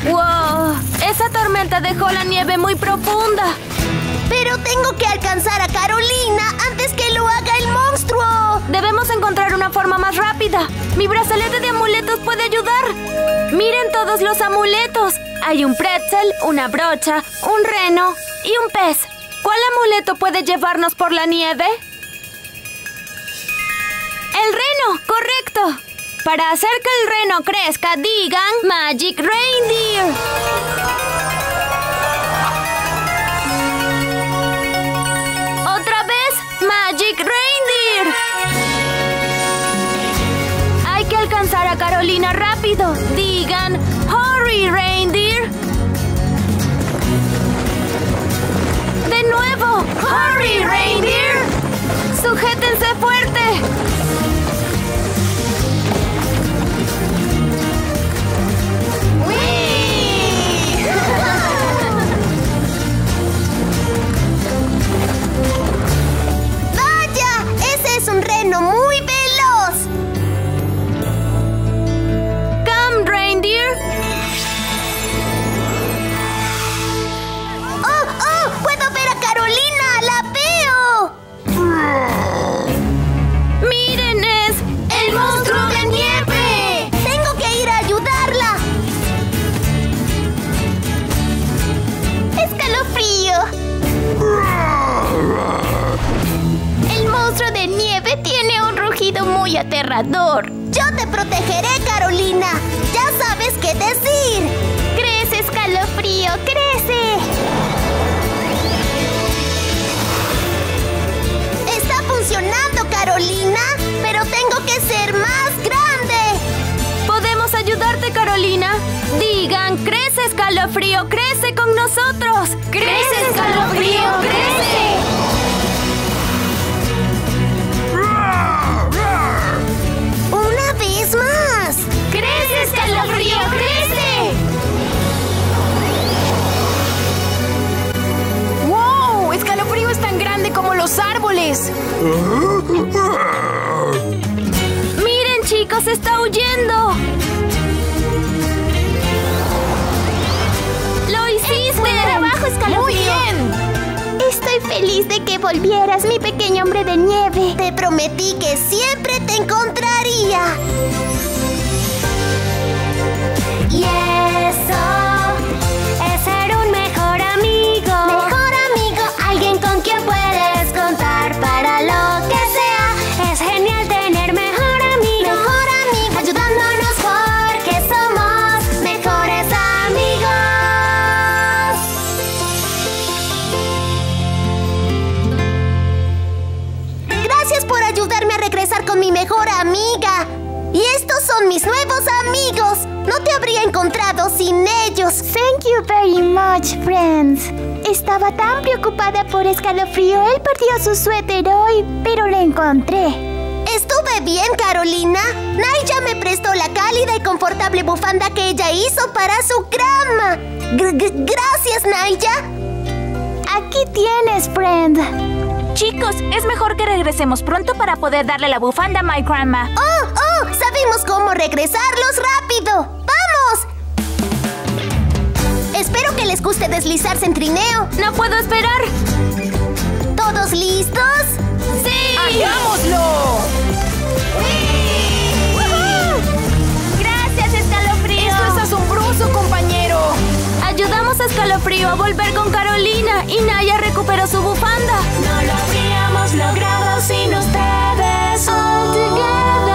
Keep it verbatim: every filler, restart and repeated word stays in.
¡Wow! Esa tormenta dejó la nieve muy profunda. Pero tengo que alcanzar a Carolina antes que lo haga el monstruo. Debemos encontrar una forma más rápida. Mi brazalete de amuletos puede ayudar. Miren todos los amuletos. Hay un pretzel, una brocha, un reno y un pez. ¿Cuál amuleto puede llevarnos por la nieve? ¡El reno! ¡Correcto! Para hacer que el reno crezca, digan Magic Reindeer. ¡Otra vez! ¡Magic Reindeer! Hay que alcanzar a Carolina rápido. Digan Hurry Reindeer. ¡De nuevo! ¡Hurry Reindeer! ¡Sujétense fuerte! ¡Muy veloz! ¡Come, reindeer! ¡Oh, oh! ¡Puedo ver a Carolina! ¡La veo! ¡Miren, es el monstruo de nieve! ¡Tengo que ir a ayudarla! ¡Escalofrío! El monstruo de nieve tiene un rugido muy aterrador. Yo te protegeré, Carolina. Ya sabes qué decir. Crece, escalofrío, crece. Está funcionando, Carolina, pero tengo que ser más grande. Podemos ayudarte, Carolina. Digan, crece, escalofrío, crece con nosotros. Crece, escalofrío, crece. ¡Una vez más! ¡Crece, escalofrío, crece! ¡Wow! Escalofrío es tan grande como los árboles. Miren, chicos, está huyendo. ¡Lo hiciste! ¡Buen trabajo, escalofrío! ¡Muy bien! Estoy feliz de que volvieras, mi pequeño hombre de nieve. Te prometí que siempre te encontraría. Y eso es ser un mejor amigo. Mejor amigo, alguien con quien puedes contar para lo que sea. Es genial tener mejor amigo. Mejor amigo, ayudándonos porque somos mejores amigos. Gracias por ayudarme a regresar con mi mejor amiga. Y estos son mis nuevos amigos. No te habría encontrado sin ellos. Thank you very much, friends. Estaba tan preocupada por Escalofrío. Él perdió su suéter hoy, pero lo encontré. Estuve bien, Carolina. Naija me prestó la cálida y confortable bufanda que ella hizo para su grandma. Gr- gr- Gracias, Naija. Aquí tienes, friend. Chicos, es mejor que regresemos pronto para poder darle la bufanda a my grandma. ¡Oh, oh! Sabemos cómo regresarlos rápido. ¡Vamos! Espero que les guste deslizarse en trineo. ¡No puedo esperar! ¿Todos listos? ¡Sí! ¡Hagámoslo! ¡Gracias, Escalofrío! ¡Esto es asombroso, compañero! Ayudamos a Escalofrío a volver con Carolina y Naya recuperó su bufanda. No lo habríamos logrado sin ustedes. All together.